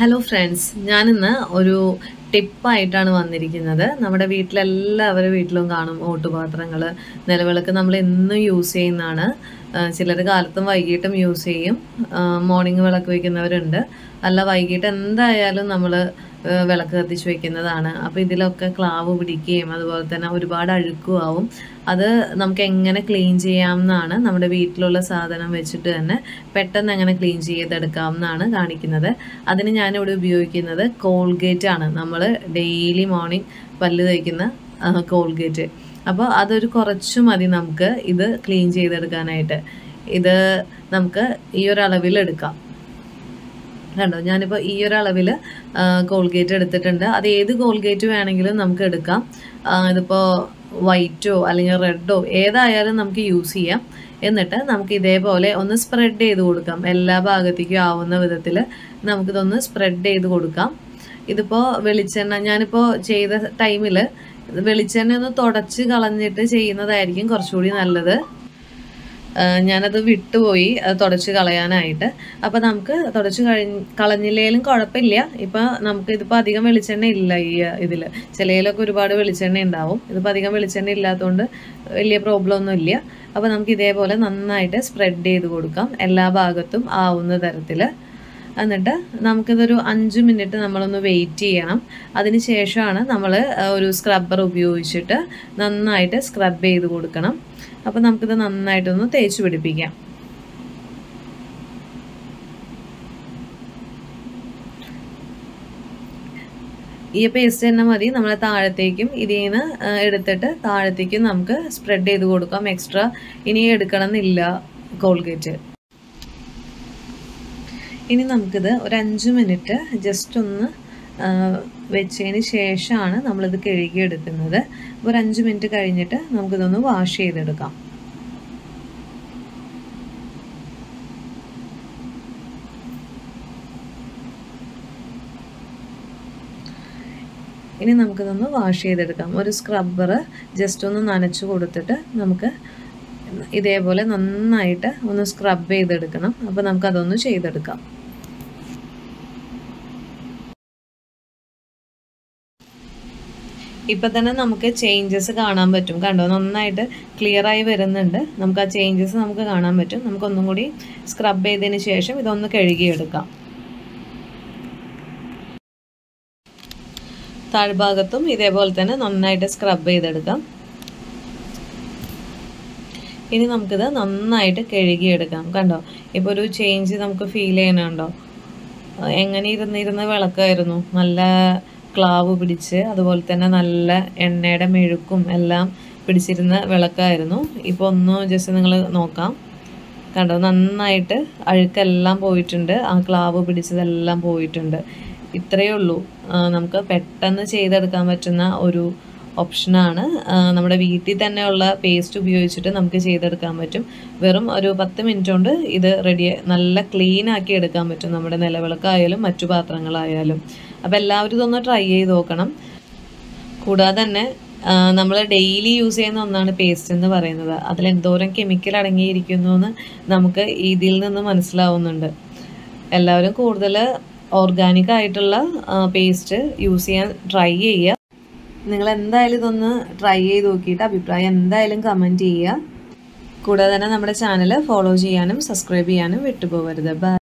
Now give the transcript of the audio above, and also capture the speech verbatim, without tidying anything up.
Hello friends, ഞാനിന്ന് ഒരു ടിപ്പായിട്ടാണ് വന്നിരിക്കുന്നത്. നമ്മുടെ വീട്ടിലെല്ലാവരുടെ വീട്ടിലും കാണും ഓട്ടുപാത്രങ്ങൾ, നിലവിളക്ക് നമ്മൾ എന്നും യൂസ് ചെയ്യുന്നതാണ്. ചിലർ കാലത്തും വൈകിട്ടും യൂസ് ചെയ്യും. മോർണിംഗ് വിളക്ക് വയ്ക്കുന്നവരുണ്ട്. അല്ല, വൈകിട്ട് എന്തായാലും നമ്മൾ വിളക്ക് കത്തിച്ച് വയ്ക്കുന്നതാണ്. അപ്പോൾ ഇതിലൊക്കെ ക്ലാവ് പിടിക്കുകയും അതുപോലെ തന്നെ ഒരുപാട് അഴുക്കും ആവും. അത് നമുക്ക് എങ്ങനെ ക്ലീൻ ചെയ്യാമെന്നാണ്, നമ്മുടെ വീട്ടിലുള്ള സാധനം വെച്ചിട്ട് തന്നെ പെട്ടെന്ന് എങ്ങനെ ക്ലീൻ ചെയ്തെടുക്കാമെന്നാണ് കാണിക്കുന്നത്. അതിന് ഞാനിവിടെ ഉപയോഗിക്കുന്നത് കോൾഗേറ്റ് ആണ്. നമ്മൾ ഡെയിലി മോർണിംഗ് പല്ല് തേക്കുന്ന കോൾഗേറ്റ്. അപ്പോൾ അതൊരു കുറച്ച് മതി നമുക്ക് ഇത് ക്ലീൻ ചെയ്തെടുക്കാനായിട്ട്. ഇത് നമുക്ക് ഈ ഒരു അളവിൽ എടുക്കാം. കണ്ടോ, ഞാനിപ്പോൾ ഈ ഒരു അളവിൽ കോൾഗേറ്റ് എടുത്തിട്ടുണ്ട്. അത് ഏത് കോൾഗേറ്റ് വേണമെങ്കിലും നമുക്ക് എടുക്കാം. ഇതിപ്പോൾ വൈറ്റോ അല്ലെങ്കിൽ റെഡോ ഏതായാലും നമുക്ക് യൂസ് ചെയ്യാം. എന്നിട്ട് നമുക്ക് ഇതേപോലെ ഒന്ന് സ്പ്രെഡ് ചെയ്ത് കൊടുക്കാം. എല്ലാ ഭാഗത്തേക്കും ആവുന്ന വിധത്തിൽ നമുക്കിതൊന്ന് സ്പ്രെഡ് ചെയ്ത് കൊടുക്കാം. ഇതിപ്പോൾ വെളിച്ചെണ്ണ, ഞാനിപ്പോൾ ചെയ്ത ടൈമിൽ വെളിച്ചെണ്ണ ഒന്ന് തുടച്ച് കളഞ്ഞിട്ട് ചെയ്യുന്നതായിരിക്കും കുറച്ചുകൂടി നല്ലത്. ഞാനത് വിട്ടുപോയി അത് തുടച്ച് കളയാനായിട്ട്. അപ്പോൾ നമുക്ക് തുടച്ച് കഴിഞ്ഞ് കളഞ്ഞില്ലെങ്കിലും കുഴപ്പമില്ല. ഇപ്പോൾ നമുക്ക് ഇതിപ്പോൾ അധികം വെളിച്ചെണ്ണ ഇല്ല ഈ ഇതിൽ. ചിലയിലൊക്കെ ഒരുപാട് വെളിച്ചെണ്ണ ഉണ്ടാവും. ഇതിപ്പോൾ അധികം വെളിച്ചെണ്ണ ഇല്ലാത്തതുകൊണ്ട് വലിയ പ്രോബ്ലം ഒന്നും ഇല്ല. അപ്പോൾ നമുക്ക് ഇതേപോലെ നന്നായിട്ട് സ്പ്രെഡ് ചെയ്ത് കൊടുക്കാം, എല്ലാ ഭാഗത്തും ആവുന്ന തരത്തിൽ. എന്നിട്ട് നമുക്കിതൊരു അഞ്ച് മിനിറ്റ് നമ്മളൊന്ന് വെയിറ്റ് ചെയ്യണം. അതിന് ശേഷമാണ് നമ്മൾ ഒരു സ്ക്രബ്ബർ ഉപയോഗിച്ചിട്ട് നന്നായിട്ട് സ്ക്രബ് ചെയ്ത് കൊടുക്കണം. അപ്പോൾ നമുക്കിത് നന്നായിട്ടൊന്ന് തേച്ച് പിടിപ്പിക്കാം. ഈ പേസ്റ്റ് തന്നെ മതി. നമ്മൾ താഴത്തേക്കും ഇതിൽ നിന്ന് എടുത്തിട്ട് താഴത്തേക്കും നമുക്ക് സ്പ്രെഡ് ചെയ്ത് കൊടുക്കാം. എക്സ്ട്രാ ഇനി എടുക്കണം എന്നില്ല കോൾഗേറ്റ്. ഇനി നമുക്കിത് ഒരു അഞ്ച് മിനിറ്റ് ജസ്റ്റ് ഒന്ന് വെച്ചതിന് ശേഷമാണ് നമ്മളിത് കഴുകിയെടുക്കുന്നത്. ഒരു അഞ്ച് മിനിറ്റ് കഴിഞ്ഞിട്ട് നമുക്കിതൊന്ന് വാഷ് ചെയ്തെടുക്കാം. ഇനി നമുക്കിതൊന്ന് വാഷ് ചെയ്തെടുക്കാം. ഒരു സ്ക്രബ്ബർ ജസ്റ്റ് ഒന്ന് നനച്ച് കൊടുത്തിട്ട് നമുക്ക് ഇതേപോലെ നന്നായിട്ട് ഒന്ന് സ്ക്രബ് ചെയ്തെടുക്കണം. അപ്പോൾ നമുക്കതൊന്ന് ചെയ്തെടുക്കാം. ഇപ്പം തന്നെ നമുക്ക് ചേഞ്ചസ് കാണാൻ പറ്റും. കണ്ടോ, നന്നായിട്ട് ക്ലിയർ ആയി വരുന്നുണ്ട്. നമുക്ക് ആ ചേഞ്ചസ് നമുക്ക് കാണാൻ പറ്റും. നമുക്കൊന്നും കൂടി സ്ക്രബ് ചെയ്തതിന് ശേഷം ഇതൊന്ന് കഴുകിയെടുക്കാം. താഴ്ഭാഗത്തും ഇതേപോലെ തന്നെ നന്നായിട്ട് സ്ക്രബ് ചെയ്തെടുക്കാം. ഇനി നമുക്കിത് നന്നായിട്ട് കഴുകിയെടുക്കാം. കണ്ടോ, ഇപ്പോൾ ഒരു ചേഞ്ച് നമുക്ക് ഫീൽ ചെയ്യണുണ്ടോ? എങ്ങനെ ഇരുന്നിരുന്ന വിളക്കായിരുന്നു, നല്ല ക്ലാവ് പിടിച്ച് അതുപോലെ തന്നെ നല്ല എണ്ണയുടെ മെഴുക്കും എല്ലാം പിടിച്ചിരുന്ന വിളക്കായിരുന്നു. ഇപ്പോൾ ഒന്ന് ജസ്റ്റ് നിങ്ങൾ നോക്കാം. കണ്ടോ, നന്നായിട്ട് അഴുക്കെല്ലാം പോയിട്ടുണ്ട്. ആ ക്ലാവ് പിടിച്ചതെല്ലാം പോയിട്ടുണ്ട്. ഇത്രയേ ഉള്ളൂ. നമുക്ക് പെട്ടെന്ന് ചെയ്തെടുക്കാൻ പറ്റുന്ന ഒരു ഓപ്ഷനാണ്. നമ്മുടെ വീട്ടിൽ തന്നെയുള്ള പേസ്റ്റ് ഉപയോഗിച്ചിട്ട് നമുക്ക് ചെയ്തെടുക്കാൻ പറ്റും. വെറും ഒരു പത്ത് മിനിറ്റ് കൊണ്ട് ഇത് റെഡി, നല്ല ക്ലീൻ ആക്കി എടുക്കാൻ പറ്റും, നമ്മുടെ നിലവിളക്കായാലും മറ്റു പാത്രങ്ങളായാലും. അപ്പോൾ എല്ലാവരും ഇതൊന്ന് ട്രൈ ചെയ്ത് നോക്കണം. കൂടാതെ തന്നെ നമ്മൾ ഡെയിലി യൂസ് ചെയ്യുന്ന ഒന്നാണ് പേസ്റ്റ് എന്ന് പറയുന്നത്. അതിൽ എന്തോരം കെമിക്കൽ അടങ്ങിയിരിക്കുന്നു എന്ന് നമുക്ക് ഇതിൽ നിന്ന് മനസ്സിലാവുന്നുണ്ട്. എല്ലാവരും കൂടുതൽ ഓർഗാനിക് ആയിട്ടുള്ള പേസ്റ്റ് യൂസ് ചെയ്യാൻ ട്രൈ ചെയ്യുക. നിങ്ങൾ എന്തായാലും ഇതൊന്ന് ട്രൈ ചെയ്ത് നോക്കിയിട്ട് അഭിപ്രായം എന്തായാലും കമൻറ്റ് ചെയ്യുക. കൂടാതെ തന്നെ നമ്മുടെ ചാനൽ ഫോളോ ചെയ്യാനും സബ്സ്ക്രൈബ് ചെയ്യാനും വിട്ടുപോകരുത്. ബൈ.